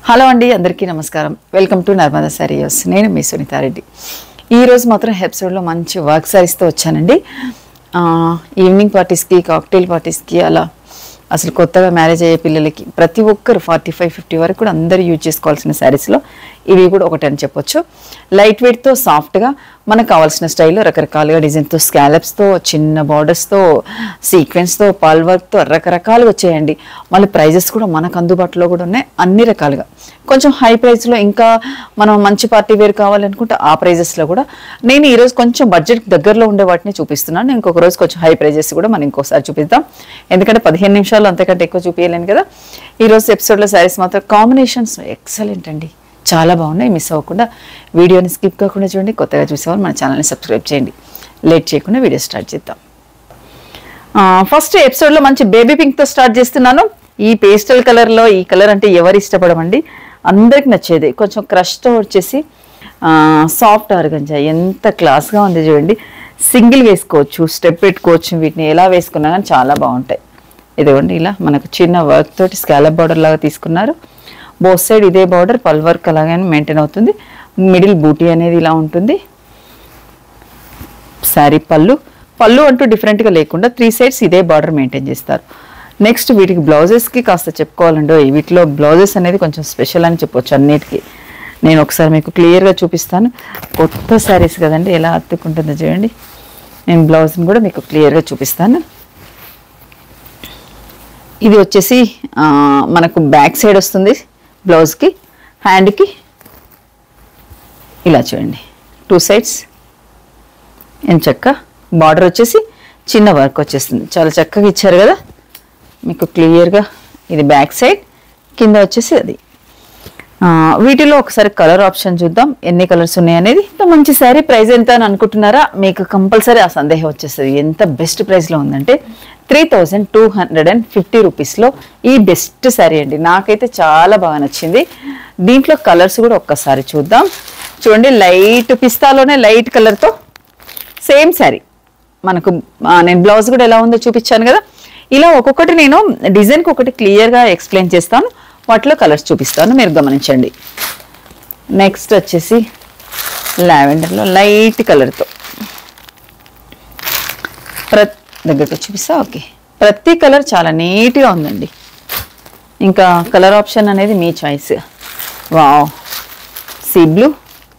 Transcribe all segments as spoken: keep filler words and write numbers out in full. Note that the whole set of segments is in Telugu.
హలో అండి, అందరికీ నమస్కారం. Welcome to Narmada Sarees. నేను మీ సునీతా రెడ్డి. ఈరోజు మాత్రం ఎపిసోడ్లో మంచి వర్క్ సారీస్తో వచ్చానండి. ఈవినింగ్ పార్టీస్కి, కాక్టైల్ పార్టీస్కి, అలా అసలు కొత్తగా మ్యారేజ్ అయ్యే పిల్లలకి ప్రతి ఒక్కరు ఫార్టీ ఫైవ్ ఫిఫ్టీ వరకు కూడా అందరూ యూజ్ చేసుకోవాల్సిన శారీస్లో ఇవి కూడా ఒకటి అని చెప్పొచ్చు. లైట్ వెయిట్తో సాఫ్ట్గా మనకు కావాల్సిన స్టైల్లో రకరకాలుగా డిజైన్తో, స్కాలప్స్తో, చిన్న బార్డర్స్తో, సీక్వెన్స్తో, పాల్ వర్క్తో రకరకాలుగా వచ్చాయండి. మళ్ళీ ప్రైజెస్ కూడా మనకు అందుబాటులో కూడా ఉన్నాయి అన్ని రకాలుగా. కొంచెం హై ప్రైస్లో ఇంకా మనం మంచి పార్టీ వేర్ కావాలనుకుంటే ఆ ప్రైజెస్లో కూడా నేను ఈరోజు కొంచెం బడ్జెట్ దగ్గరలో ఉండే వాటిని చూపిస్తున్నాను. ఇంకొక రోజు కొంచెం హై ప్రైజెస్ కూడా మనం ఇంకోసారి చూపిద్దాం, ఎందుకంటే పదిహేను నిమిషాలు అంతకంటే ఎక్కువ చూపించలేను కదా. ఈరోజు ఎపిసోడ్లో శారీస్ మాత్రం కాంబినేషన్స్ ఎక్సలెంట్ అండి, చాలా బాగున్నాయి. మిస్ అవ్వకుండా వీడియోని స్కిప్ కాకుండా చూడండి. కొత్తగా చూసేవాళ్ళు మన ఛానల్ని సబ్స్క్రైబ్ చేయండి. లేట్ చేయకుండా వీడియో స్టార్ట్ చేద్దాం. ఫస్ట్ ఎపిసోడ్లో మంచి బేబీ పింక్తో స్టార్ట్ చేస్తున్నాను. ఈ పేస్టల్ కలర్లో ఈ కలర్ అంటే ఎవరు ఇష్టపడమండి, అందరికి నచ్చేది. కొంచెం క్రష్తో వచ్చేసి సాఫ్ట్ ఆర్గంజా ఎంత క్లాస్గా ఉంది చూడండి. సింగిల్ వేసుకోవచ్చు, స్టెప్ పెట్టుకోవచ్చు, వీటిని ఎలా వేసుకున్నా కానీ చాలా బాగుంటాయి. ఇదిగోండి ఇలా మనకు చిన్న వర్క్ తోటి స్కాలప్ బార్డర్ లాగా తీసుకున్నారు. బోత్ సైడ్ ఇదే బార్డర్, పల్ వర్క్ అలాగే మెయింటైన్ అవుతుంది. మిడిల్ బూటీ అనేది ఇలా ఉంటుంది. శారీ పళ్ళు పళ్ళు అంటూ డిఫరెంట్గా లేకుండా త్రీ సైడ్స్ ఇదే బార్డర్ మెయింటైన్ చేస్తారు. నెక్స్ట్ వీటికి బ్లౌజెస్కి కాస్త చెప్పుకోవాలండి, వీటిలో బ్లౌజెస్ అనేది కొంచెం స్పెషల్ అని చెప్పొచ్చు. అన్నిటికీ నేను ఒకసారి మీకు క్లియర్గా చూపిస్తాను. కొత్త శారీస్ కదండి, ఎలా అతుక్కుంటుందో చూడండి. నేను బ్లౌజ్ని కూడా మీకు క్లియర్గా చూపిస్తాను. ఇది వచ్చేసి మనకు బ్యాక్ సైడ్ వస్తుంది బ్లౌజ్కి. హ్యాండ్కి ఇలా చూడండి, టూ సైడ్స్ ఎంచక్క బార్డర్ వచ్చేసి చిన్న వర్క్ వచ్చేస్తుంది. చాలా చక్కగా ఇచ్చారు కదా మీకు క్లియర్గా. ఇది బ్యాక్ సైడ్, కింద వచ్చేసి అది. వీటిలో ఒకసారి కలర్ ఆప్షన్ చూద్దాం, ఎన్ని కలర్స్ ఉన్నాయి అనేది. ఇంత మంచి శారీ ప్రైస్ ఎంత అని అనుకుంటున్నారా? మీకు కంపల్సరీ ఆ సందేహం వచ్చేస్తుంది. ఎంత బెస్ట్ ప్రైస్లో ఉందంటే three thousand two hundred and fifty రూపీస్లో ఈ బెస్ట్ శారీ అండి. నాకైతే చాలా బాగా నచ్చింది. దీంట్లో కలర్స్ కూడా ఒక్కసారి చూద్దాం. చూడండి, లైట్ పిస్తాలోనే లైట్ కలర్తో సేమ్ శారీ మనకు. నేను బ్లౌజ్ కూడా ఎలా ఉందో చూపించాను కదా. ఇలా ఒక్కొక్కటి నేను డిజైన్కి ఒకటి క్లియర్గా ఎక్స్ప్లెయిన్ చేస్తాను, వాటిలో కలర్స్ చూపిస్తాను, మీరు గమనించండి. నెక్స్ట్ వచ్చేసి లావెండర్లో లైట్ కలర్తో ప్రతి దగ్గరకు చూపిస్తా. ఓకే, ప్రతి కలర్ చాలా నీట్గా ఉందండి. ఇంకా కలర్ ఆప్షన్ అనేది మీ చాయిస్. వావ్, సీ బ్లూ,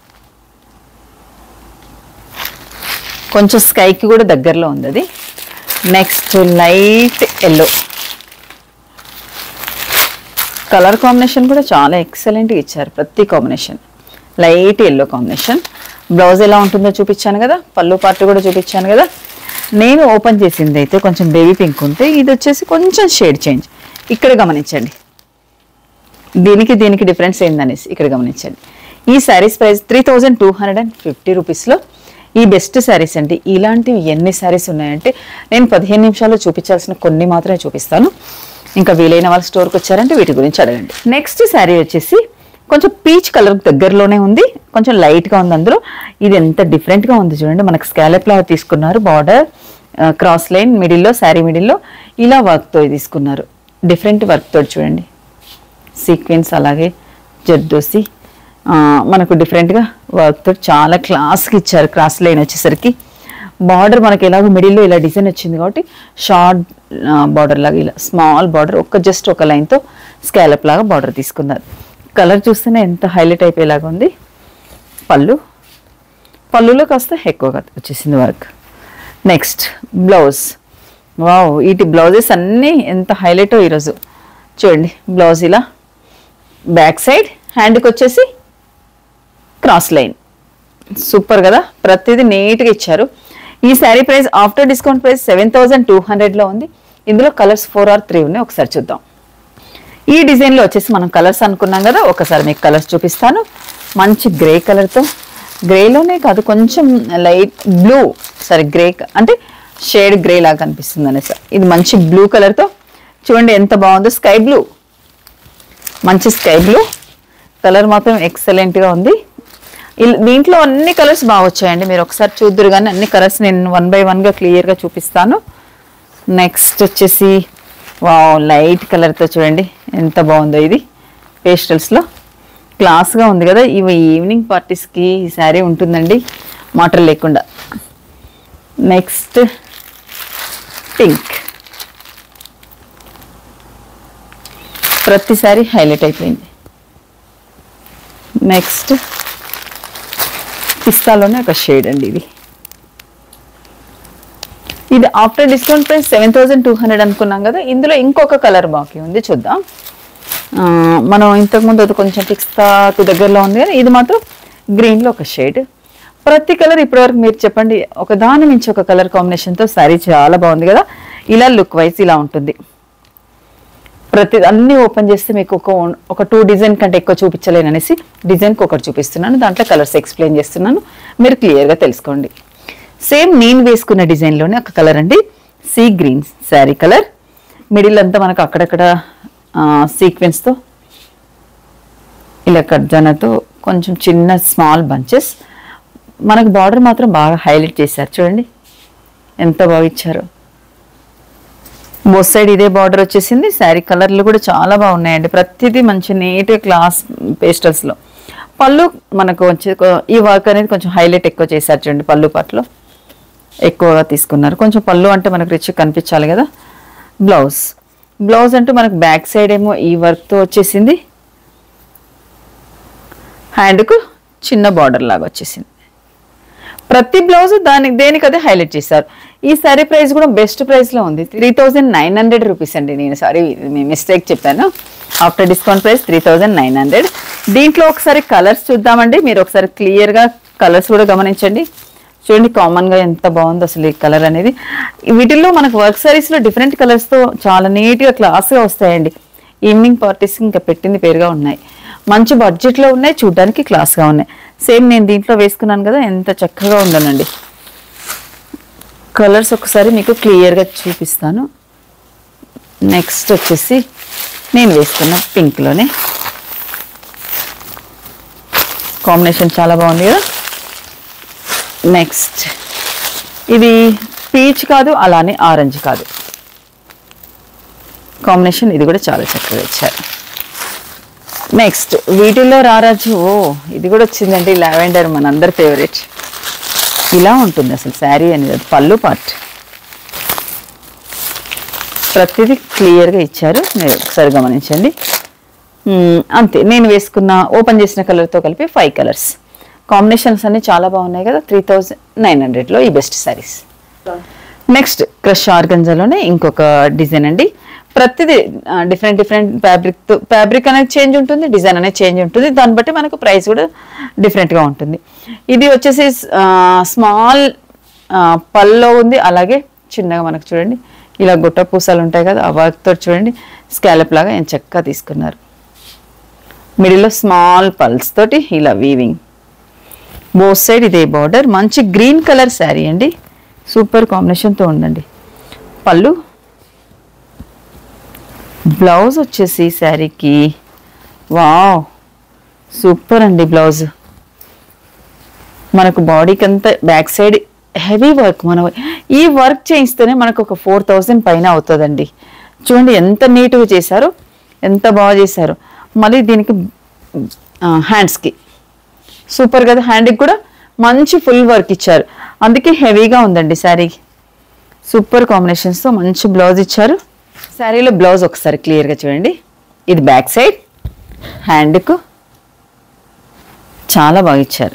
కొంచెం స్కైకి కూడా దగ్గరలో ఉంది అది. Next light yellow colour combination కూడా చాలా ఎక్సలెంట్గా ఇచ్చారు. ప్రతి combination light yellow combination. Blouse ఎలా ఉంటుందో చూపించాను కదా, పళ్ళు పార్ట్ కూడా చూపించాను కదా. నేను ఓపెన్ చేసింది అయితే కొంచెం బేబీ పింక్ ఉంటే, ఇది వచ్చేసి కొంచెం షేడ్ చేంజ్. ఇక్కడ గమనించండి, దీనికి దీనికి డిఫరెన్స్ ఏందనేసి ఇక్కడ గమనించండి. ఈ saris price three thousand two hundred and fifty రూపీస్లో ఈ బెస్ట్ శారీస్ అండి. ఇలాంటివి ఎన్ని శారీస్ ఉన్నాయంటే నేను పదిహేను నిమిషాల్లో చూపించాల్సిన కొన్ని మాత్రమే చూపిస్తాను. ఇంకా వీలైన వాళ్ళ స్టోర్కి వచ్చారంటే వీటి గురించి అడగండి. నెక్స్ట్ శారీ వచ్చేసి కొంచెం పీచ్ కలర్ దగ్గరలోనే ఉంది, కొంచెం లైట్గా ఉంది అందులో. ఇది ఎంత డిఫరెంట్గా ఉంది చూడండి. మనకు స్కాలప్ లాగా తీసుకున్నారు, బార్డర్ క్రాస్ లైన్ మిడిల్లో, శారీ మిడిల్లో ఇలా వర్క్తో తీసుకున్నారు. డిఫరెంట్ వర్క్తో చూడండి, సీక్వెన్స్ అలాగే జర్దోసి మనకు డిఫరెంట్గా వర్క్తో చాలా క్లాస్కి ఇచ్చారు. క్రాస్ లైన్ వచ్చేసరికి బార్డర్ మనకి ఎలాగో మిడిల్లో ఇలా డిజైన్ వచ్చింది కాబట్టి షార్ట్ బార్డర్ లాగా ఇలా స్మాల్ బార్డర్, ఒక జస్ట్ ఒక లైన్తో స్కాలప్ లాగా బార్డర్ తీసుకున్నారు. కలర్ చూస్తేనే ఎంత హైలైట్ అయిపోయేలాగా ఉంది. పళ్ళు పళ్ళులో కాస్త ఎక్కువగా వచ్చేసింది వర్క్. Next blouse. వావ్, వీటి బ్లౌజెస్ అన్నీ ఎంత హైలైటో ఈరోజు చూడండి. బ్లౌజ్ ఇలా బ్యాక్ సైడ్, హ్యాండ్కి వచ్చేసి క్రాస్ లైన్. సూపర్ కదా, ప్రతిదీ నీట్గా ఇచ్చారు. ఈ sari price after discount price seven thousand two హండ్రెడ్లో ఉంది. ఇందులో కలర్స్ ఫోర్ ఆర్ త్రీ ఉన్నాయి, ఒకసారి చూద్దాం. ఈ డిజైన్లో వచ్చేసి మనం కలర్స్ అనుకున్నాం కదా, ఒకసారి మీకు కలర్స్ చూపిస్తాను. మంచి గ్రే కలర్తో, గ్రేలోనే కాదు కొంచెం లైట్ బ్లూ, సరే గ్రే అంటే షేడ్ గ్రే లాగా కనిపిస్తుంది అనేసి. ఇది మంచి బ్లూ కలర్తో చూడండి ఎంత బాగుందో. స్కై బ్లూ, మంచి స్కై బ్లూ కలర్ మాత్రం ఎక్సలెంట్గా ఉంది. దీంట్లో అన్ని కలర్స్ బాగా వచ్చాయండి, మీరు ఒకసారి చూద్దరు కానీ అన్ని కలర్స్ నేను వన్ బై వన్గా క్లియర్గా చూపిస్తాను. నెక్స్ట్ వచ్చేసి వావ్, లైట్ కలర్తో చూడండి ఎంత బాగుందో. ఇది పేస్టల్స్లో క్లాస్గా ఉంది కదా, ఇవి ఈవినింగ్ పార్టీస్కి ఈ శారీ ఉంటుందండి మాటలు లేకుండా. నెక్స్ట్ పింక్, ప్రతిసారి హైలైట్ అయిపోయింది. నెక్స్ట్ పిస్తాలోనే ఒక షేడ్ అండి ఇది. ఇది after discount price seven thousand two hundred అనుకున్నాం కదా, ఇందులో ఇంకొక కలర్ బాకీ ఉంది, చూద్దాం. మనం ఇంతకుముందు అది కొంచెం పిస్తాకు దగ్గరలో ఉంది కానీ ఇది మాత్రం గ్రీన్లో ఒక షేడ్. ప్రతి కలర్ ఇప్పటివరకు మీరు చెప్పండి, ఒక దాని మించి ఒక కలర్ కాంబినేషన్తో శారీ చాలా బాగుంది కదా. ఇలా లుక్ వైజ్ ఇలా ఉంటుంది. ప్రతి అన్నీ ఓపెన్ చేస్తే మీకు ఒక ఒక టూ డిజైన్ కంటే ఎక్కువ చూపించలేను అనేసి డిజైన్కి ఒకటి చూపిస్తున్నాను, దాంట్లో కలర్స్ ఎక్స్ప్లెయిన్ చేస్తున్నాను, మీరు క్లియర్గా తెలుసుకోండి. సేమ్ నేను వేసుకున్న డిజైన్లోనే ఒక కలర్ అండి, sea green sari colour. Middle అంతా మనకు అక్కడక్కడ సీక్వెన్స్తో ఇలా కట్జానాతో కొంచెం చిన్న స్మాల్ బంచెస్. మనకు బార్డర్ మాత్రం బాగా హైలైట్ చేశారు, చూడండి ఎంత బాగా ఇచ్చారు. బోత్ సైడ్ ఇదే బార్డర్ వచ్చేసింది. శారీ కలర్లు కూడా చాలా బాగున్నాయండి, ప్రతిదీ మంచి నీట్ క్లాస్ పేస్టల్స్లో. పళ్ళు మనకు వచ్చే ఈ వర్క్ అనేది కొంచెం హైలైట్ ఎక్కువ చేశారు, చూడండి పళ్ళు పాటలో ఎక్కువగా తీసుకున్నారు. కొంచెం పళ్ళు అంటే మనకు రిచ్ కనిపించాలి కదా. బ్లౌజ్ బ్లౌజ్ అంటూ మనకు బ్యాక్ సైడ్ ఏమో ఈ వర్క్తో వచ్చేసింది, హ్యాండ్కు చిన్న బార్డర్ లాగా వచ్చేసింది. ప్రతి బ్లౌజ్ దానికి దేనికి అదే హైలైట్ చేశారు. ఈ సారీ ప్రైస్ కూడా బెస్ట్ ప్రైస్లో ఉంది, three thousand nine hundred rupees అండి. నేను సారీ మిస్టేక్ చెప్పాను, after discount price three thousand nine hundred. దీంట్లో ఒకసారి కలర్స్ చూద్దామండి, మీరు ఒకసారి క్లియర్గా కలర్స్ కూడా గమనించండి. చూడండి కామన్గా ఎంత బాగుందో అసలు ఈ కలర్ అనేది. వీటిల్లో మనకు వర్క్ సారీస్లో డిఫరెంట్ కలర్స్తో చాలా నీట్గా క్లాస్గా వస్తాయండి. ఈవినింగ్ పార్టీస్కి ఇంకా పెట్టింది పేరుగా ఉన్నాయి, మంచి బడ్జెట్లో ఉన్నాయి, చూడడానికి క్లాస్గా ఉన్నాయి. సేమ్ నేను దీంట్లో వేసుకున్నాను కదా, ఎంత చక్కగా ఉందనండి. కలర్స్ ఒకసారి మీకు క్లియర్గా చూపిస్తాను. నెక్స్ట్ వచ్చేసి నేను వేసుకున్న పింక్లోనే కాంబినేషన్ చాలా బాగుంది కదా. నెక్స్ట్ ఇది పీచ్ కాదు, అలానే ఆరెంజ్ కాదు, కాంబినేషన్ ఇది కూడా చాలా చక్కగా ఇచ్చారు. నెక్స్ట్ వీటిల్లో రారాజు, ఓ ఇది కూడా వచ్చిందండి, లావెండర్ మనందరి ఫేవరెట్. ఇలా ఉంటుంది అసలు శారీ అనేది, పళ్ళు పార్ట్ ప్రతిదీ క్లియర్గా ఇచ్చారు, మీరు ఒకసారి గమనించండి. అంతే, నేను వేసుకున్న ఓపెన్ చేసిన కలర్తో కలిపి ఫైవ్ కలర్స్. కాంబినేషన్స్ అన్ని చాలా బాగున్నాయి కదా. త్రీ థౌజండ్ నైన్ హండ్రెడ్లో ఈ బెస్ట్ శారీస్. నెక్స్ట్ క్రష్ ఆర్గంజాలోనే ఇంకొక డిజైన్ అండి. ప్రతిదీ డిఫరెంట్ డిఫరెంట్ ఫ్యాబ్రిక్తో, ఫ్యాబ్రిక్ అనేది చేంజ్ ఉంటుంది, డిజైన్ అనేది చేంజ్ ఉంటుంది, దాన్ని బట్టి మనకు ప్రైస్ కూడా డిఫరెంట్గా ఉంటుంది. ఇది వచ్చేసి స్మాల్ పల్లో ఉంది, అలాగే చిన్నగా మనకు చూడండి ఇలా గుట్ట పూసలు ఉంటాయి కదా, ఆ వర్క్తో చూడండి స్కాలప్ లాగా ఎంత చక్కగా తీసుకున్నారు. మిడిల్లో స్మాల్ పల్స్ తోటి ఇలా వీవింగ్, బోత్ సైడ్ ఇదే బార్డర్. మంచి గ్రీన్ కలర్ శారీ అండి, సూపర్ కాంబినేషన్తో ఉందండి. పళ్ళు, బ్లౌజ్ వచ్చేసి శారీకి వావ్ సూపర్ అండి. బ్లౌజ్ మనకు బాడీకి అంతా బ్యాక్ సైడ్ హెవీ వర్క్, మనం ఈ వర్క్ చేయిస్తేనే మనకు ఒక ఫోర్ థౌజండ్ పైన అవుతుందండి. చూడండి ఎంత నీట్గా చేశారు, ఎంత బాగా చేశారు. మళ్ళీ దీనికి హ్యాండ్స్కి సూపర్ కదా, హ్యాండ్కి కూడా మంచి ఫుల్ వర్క్ ఇచ్చారు, అందుకే హెవీగా ఉందండి శారీ. సూపర్ కాంబినేషన్స్తో మంచి బ్లౌజ్ ఇచ్చారు. శారీలో బ్లౌజ్ ఒకసారి క్లియర్గా చూడండి, ఇది బ్యాక్ సైడ్, హ్యాండ్కు చాలా బాగా ఇచ్చారు,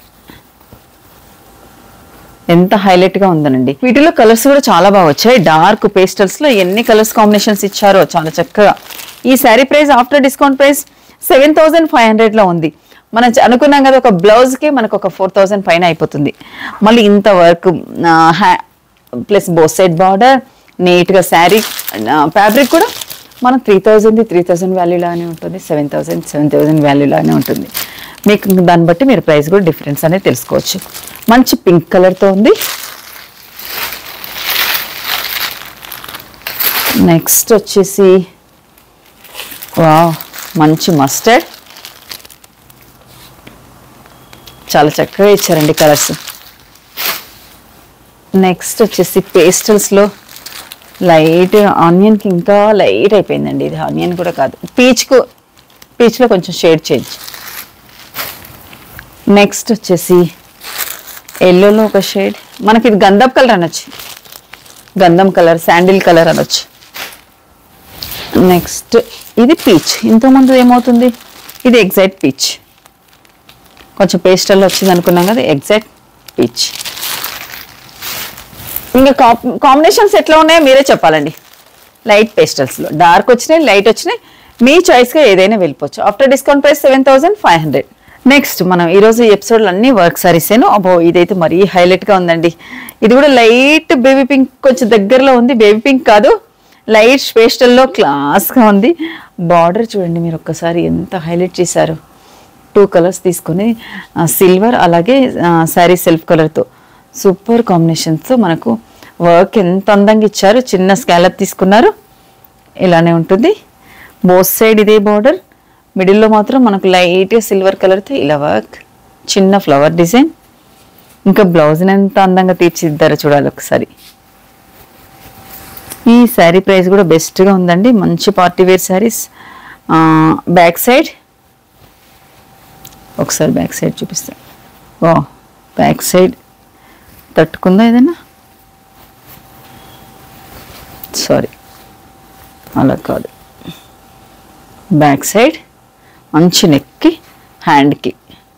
ఎంత హైలైట్గా ఉందనండి. వీటిలో కలర్స్ కూడా చాలా బాగా వచ్చాయి. డార్క్ పేస్టల్స్లో ఎన్ని కలర్స్ కాంబినేషన్స్ ఇచ్చారో చాలా చక్కగా. ఈ sari price after discount price seven thousand five హండ్రెడ్లో ఉంది. మనం అనుకున్నాం కదా, ఒక బ్లౌజ్కి మనకు ఒక ఫోర్ థౌజండ్ పైన అయిపోతుంది. మళ్ళీ ఇంత work plus both side border, నీట్గా శారీ ఫ్యాబ్రిక్ కూడా మనం త్రీ థౌజండ్ త్రీ థౌజండ్ వాల్యూలానే ఉంటుంది, సెవెన్ థౌజండ్ సెవెన్ థౌజండ్ వాల్యూలానే ఉంటుంది. మీకు దాన్ని బట్టి మీరు ప్రైస్ కూడా డిఫరెన్స్ అనేది తెలుసుకోవచ్చు. మంచి పింక్ కలర్తో ఉంది. నెక్స్ట్ వచ్చేసి వావ్ మంచి మస్టర్డ్, చాలా చక్కగా ఇచ్చారండి కలర్స్. నెక్స్ట్ వచ్చేసి పేస్టల్స్లో లైట్ ఆనియన్కి ఇంకా లైట్ అయిపోయిందండి, ఇది ఆనియన్ కూడా కాదు, పీచ్కు పీచ్లో కొంచెం షేడ్ చేంజ్. నెక్స్ట్ వచ్చేసి ఎల్లోలో ఒక షేడ్, మనకి ఇది గంధం కలర్ అనొచ్చు, గంధం కలర్, శాండిల్ కలర్ అనొచ్చు. నెక్స్ట్ ఇది పీచ్, ఇంతకుముందు ఏమవుతుంది, ఇది ఎగ్జాక్ట్ పీచ్, కొంచెం పేస్టల్లో వచ్చింది అనుకున్నాం కదా, ఎగ్జాక్ట్ పీచ్. ఇంకా కా కాంబినేషన్స్ ఎట్లా ఉన్నాయో మీరే చెప్పాలండి. లైట్ పేస్టల్స్లో డార్క్ వచ్చినాయి, లైట్ వచ్చినాయి, మీ చాయిస్గా ఏదైనా వెళ్ళిపోవచ్చు. After discount price seven thousand five hundred. Next మనం ఈరోజు ఈ ఎపిసోడ్లో అన్ని వర్క్ సారీసేను. అబ్బో ఇదైతే మరీ హైలైట్గా ఉందండి. ఇది కూడా లైట్ బేబీ పింక్, కొంచెం దగ్గరలో ఉంది, బేబీ పింక్ కాదు, లైట్ పేస్టల్లో క్లాస్గా ఉంది. బార్డర్ చూడండి మీరు ఒక్కసారి ఎంత హైలైట్ చేశారు. టూ కలర్స్ తీసుకొని సిల్వర్ అలాగే శారీ సెల్ఫ్ కలర్తో సూపర్ కాంబినేషన్స్తో మనకు వర్క్ ఎంత అందంగా ఇచ్చారు. చిన్న స్కాలప్ తీసుకున్నారు, ఇలానే ఉంటుంది. బోత్ సైడ్ ఇదే బార్డర్, మిడిల్లో మాత్రం మనకు లైట్గా సిల్వర్ కలర్తో ఇలా వర్క్, చిన్న ఫ్లవర్ డిజైన్. ఇంకా బ్లౌజ్ని ఎంత అందంగా తీర్చిద్దారో చూడాలి ఒకసారి. ఈ శారీ ప్రైస్ కూడా బెస్ట్గా ఉందండి, మంచి party wear saris. Back side ఒకసారి బ్యాక్ సైడ్ చూపిస్తాను. వా బ్యాక్ సైడ్ తట్టుకుందా ఏదైనా, సారీ అలా కాదు, బ్యాక్ సైడ్ మంచి నెక్కి హ్యాండ్కి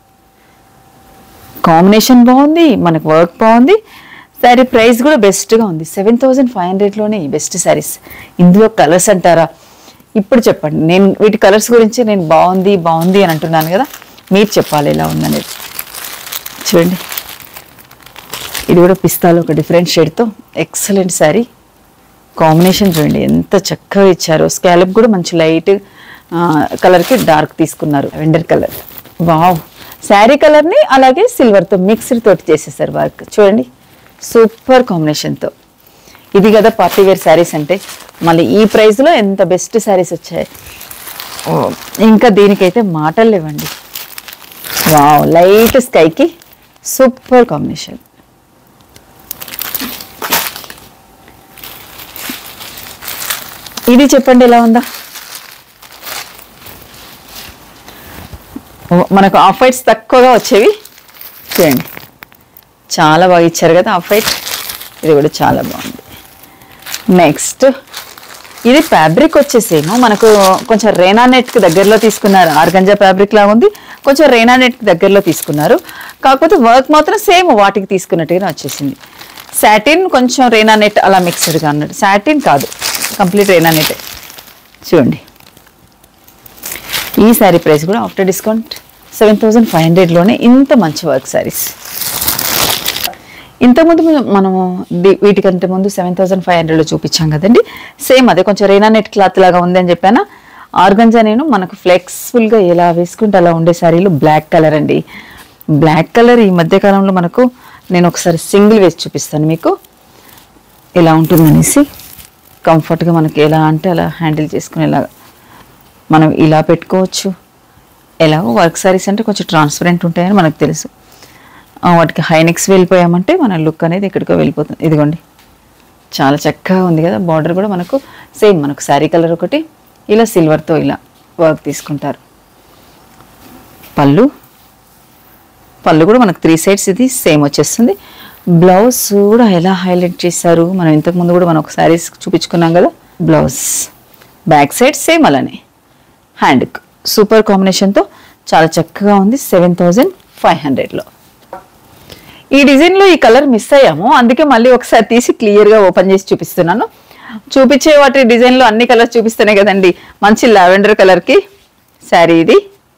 కాంబినేషన్ బాగుంది, మనకు వర్క్ బాగుంది. శారీ ప్రైస్ కూడా బెస్ట్గా ఉంది, సెవెన్ థౌజండ్ ఫైవ్ హండ్రెడ్లోనే ఈ బెస్ట్ శారీస్. ఇందులో కలర్స్ అంటారా, ఇప్పుడు చెప్పండి. నేను వీటి కలర్స్ గురించి నేను బాగుంది బాగుంది అని అంటున్నాను కదా, మీరు చెప్పాలి ఎలా ఉందనేది. చూడండి ఇది కూడా పిస్తాలో ఒక డిఫరెంట్ షేడ్తో ఎక్సలెంట్ శారీ. కాంబినేషన్ చూడండి ఎంత చక్కగా ఇచ్చారో. స్కాలప్ కూడా మంచి లైట్ కలర్కి డార్క్ తీసుకున్నారు, వెండర్ కలర్. వావ్, శారీ కలర్ని అలాగే సిల్వర్తో మిక్స్డ్ తోటి చేసేసారు వర్క్. చూడండి సూపర్ కాంబినేషన్తో. ఇది కదా పార్టీ వేర్ శారీస్ అంటే. మళ్ళీ ఈ ప్రైస్లో ఎంత బెస్ట్ శారీస్ వచ్చాయి, ఇంకా దీనికైతే మాటలు లేవండి. వావ్, లైట్ స్కైకి సూపర్ కాంబినేషన్. ఇది చెప్పండి ఎలా ఉందా. మనకు ఆఫ్ వైట్స్ తక్కువగా వచ్చేవి చూడండి, చాలా బాగా ఇచ్చారు కదా ఆఫ్ వైట్. ఇది కూడా చాలా బాగుంది. నెక్స్ట్ ఇది ఫ్యాబ్రిక్ వచ్చేసేమో మనకు కొంచెం రేనా నెట్కి దగ్గరలో తీసుకున్నారు. ఆర్గంజా ఫ్యాబ్రిక్ లాగా ఉంది, కొంచెం రేనా నెట్కి దగ్గరలో తీసుకున్నారు. కాకపోతే వర్క్ మాత్రం సేమ్ వాటికి తీసుకున్నట్టుగానే వచ్చేసింది. సాటిన్ కొంచెం రేనా నెట్ అలా మిక్స్డ్గా అన్నట్టు. సాటిన్ కాదు, కంప్లీట్ రేనా నెట్. చూడండి ఈ శారీ ప్రైస్ కూడా after discount seven thousand five హండ్రెడ్లోనే ఇంత మంచి వర్క్ శారీస్. ఇంతకుముందు మనము వీటికంటే ముందు సెవెన్ థౌసండ్ ఫైవ్ హండ్రెడ్లో చూపించాం కదండి, సేమ్ అదే కొంచెం రేనా నెట్ క్లాత్ లాగా ఉంది అని చెప్పాను. ఆర్గంజా నేను మనకు ఫ్లెక్సిబుల్గా ఎలా వేసుకుంటే అలా ఉండే శారీలు బ్లాక్ కలర్ అండి. బ్లాక్ కలర్ ఈ మధ్యకాలంలో మనకు నేను ఒకసారి సింగిల్ వేసి చూపిస్తాను మీకు ఎలా ఉంటుందనేసి. కంఫర్ట్గా మనకి ఎలా అంటే అలా హ్యాండిల్ చేసుకునేలాగా మనం ఇలా పెట్టుకోవచ్చు. ఎలాగో వర్క్ శారీస్ అంటే కొంచెం ట్రాన్స్పరెంట్ ఉంటాయని మనకు తెలుసు. వాటికి హైనెక్స్ వెళ్ళిపోయామంటే మన లుక్ అనేది ఎక్కడికో వెళ్ళిపోతుంది. ఇదిగోండి చాలా చక్కగా ఉంది కదా. బార్డర్ కూడా మనకు సేమ్, మనకు శారీ కలర్ ఒకటి ఇలా సిల్వర్తో ఇలా వర్క్ తీసుకుంటారు. పళ్ళు పళ్ళు కూడా మనకు త్రీ సైడ్స్ ఇది సేమ్ వచ్చేస్తుంది. బ్లౌజ్ కూడా ఎలా హైలైట్ చేశారు. మనం ఇంతకుముందు కూడా మనం ఒక శారీస్ చూపించుకున్నాం కదా. బ్లౌజ్ బ్యాక్ సైడ్ సేమ్ అలానే, హ్యాండ్ సూపర్ కాంబినేషన్తో చాలా చక్కగా ఉంది. సెవెన్ థౌజండ్ ఫైవ్ హండ్రెడ్లో ఈ డిజైన్లో ఈ కలర్ మిస్ అయ్యాము, అందుకే మళ్ళీ ఒకసారి తీసి క్లియర్గా ఓపెన్ చేసి చూపిస్తున్నాను. చూపించే వాటి డిజైన్లో అన్ని కలర్స్ చూపిస్తున్నాయి కదండి. మంచి లావెండర్ కలర్కి శారీ ఇది.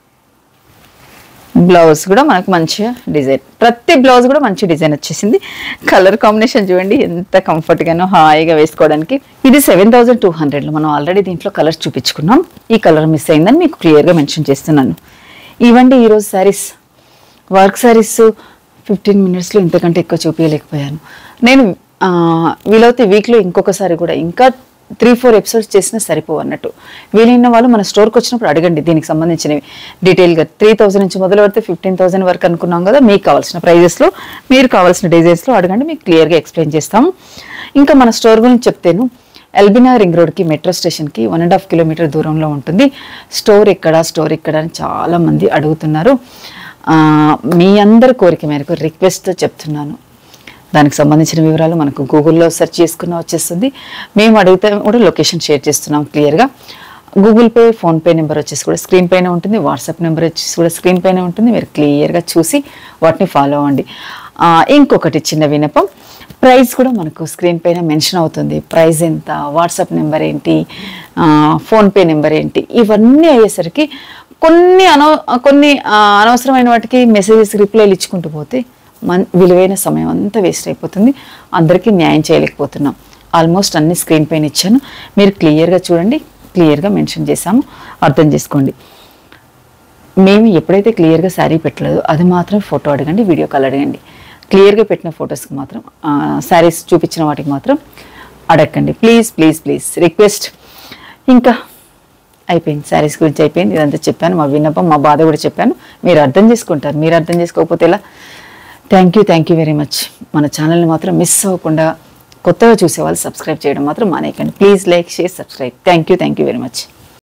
బ్లౌజ్ కూడా మనకు మంచిగా డిజైన్, ప్రతి బ్లౌజ్ కూడా మంచి డిజైన్ వచ్చేసింది. కలర్ కాంబినేషన్ చూడండి ఎంత కంఫర్ట్గానో హాయిగా వేసుకోవడానికి. ఇది సెవెన్ థౌజండ్ టూ హండ్రెడ్లో మనం ఆల్రెడీ దీంట్లో కలర్స్ చూపించుకున్నాం. ఈ కలర్ మిస్ అయిందని మీకు క్లియర్గా మెన్షన్ చేస్తున్నాను. ఇవ్వండి ఈరోజు శారీస్, వర్క్ శారీస్. ఫిఫ్టీన్ మినిట్స్లో ఇంతకంటే ఎక్కువ చూపించలేకపోయాను నేను. వీలైతే వీక్లో ఇంకొకసారి కూడా ఇంకా త్రీ ఫోర్ ఎపిసోడ్స్ చేసినా సరిపోవు అన్నట్టు. వీలైన వాళ్ళు మన స్టోర్కి వచ్చినప్పుడు అడగండి దీనికి సంబంధించినవి డీటెయిల్గా. త్రీ థౌసండ్ నుంచి మొదలు పెడితే ఫిఫ్టీన్ థౌసండ్ వరకు అనుకున్నాం కదా. మీకు కావాల్సిన ప్రైజెస్లో, మీరు కావాల్సిన డిజైన్స్లో అడగండి, మీకు క్లియర్గా ఎక్స్ప్లెయిన్ చేస్తాము. ఇంకా మన స్టోర్ గురించి చెప్తేను, ఎల్బినా రింగ్ రోడ్కి మెట్రో స్టేషన్కి వన్ అండ్ హాఫ్ కిలోమీటర్ దూరంలో ఉంటుంది. స్టోర్ ఎక్కడ స్టోర్ ఎక్కడ అని చాలామంది అడుగుతున్నారు. మీ అందరి కోరిక మేరకు రిక్వెస్ట్ చెప్తున్నాను. దానికి సంబంధించిన వివరాలు మనకు గూగుల్లో సెర్చ్ చేసుకున్న వచ్చేస్తుంది. మేము అడిగితే కూడా లొకేషన్ షేర్ చేస్తున్నాం క్లియర్గా. గూగుల్ పే, ఫోన్పే నెంబర్ వచ్చేసి కూడా స్క్రీన్ పైన ఉంటుంది. వాట్సాప్ నెంబర్ వచ్చేసి కూడా స్క్రీన్ పైన ఉంటుంది. మీరు క్లియర్గా చూసి వాటిని ఫాలో అవ్వండి. ఇంకొకటి చిన్న విన్నపం, ప్రైస్ కూడా మనకు స్క్రీన్ పైన మెన్షన్ అవుతుంది. ప్రైస్ ఎంత, వాట్సాప్ నెంబర్ ఏంటి, ఫోన్పే నెంబర్ ఏంటి, ఇవన్నీ అయ్యేసరికి కొన్ని అనవ కొన్ని అనవసరమైన వాటికి మెసేజెస్ రిప్లైలు ఇచ్చుకుంటూ పోతే మన విలువైన సమయం అంతా వేస్ట్ అయిపోతుంది. అందరికీ న్యాయం చేయలేకపోతున్నాం. ఆల్మోస్ట్ అన్ని స్క్రీన్ పైన ఇచ్చాను, మీరు క్లియర్గా చూడండి. క్లియర్గా మెన్షన్ చేశాము, అర్థం చేసుకోండి. మేము ఎప్పుడైతే క్లియర్గా శారీ పెట్టలేదో అది మాత్రం ఫోటో అడగండి, వీడియో కాల్ అడగండి. క్లియర్గా పెట్టిన ఫొటోస్కి మాత్రం, శారీస్ చూపించిన వాటికి మాత్రం అడగండి. Please please please request. ఇంకా అయిపోయింది, శారీస్ గురించి అయిపోయింది. ఇదంతా చెప్పాను, మా విన్నపం, మా బాధ కూడా చెప్పాను. మీరు అర్థం చేసుకుంటారు. మీరు అర్థం చేసుకోకపోతే ఎలా? Thank you thank you very much. మన ఛానల్ని మాత్రం మిస్ అవ్వకుండా కొత్తగా చూసేవాళ్ళు సబ్స్క్రైబ్ చేయడం మాత్రం మానేయకండి. Please like, share, subscribe. Thank you thank you very much.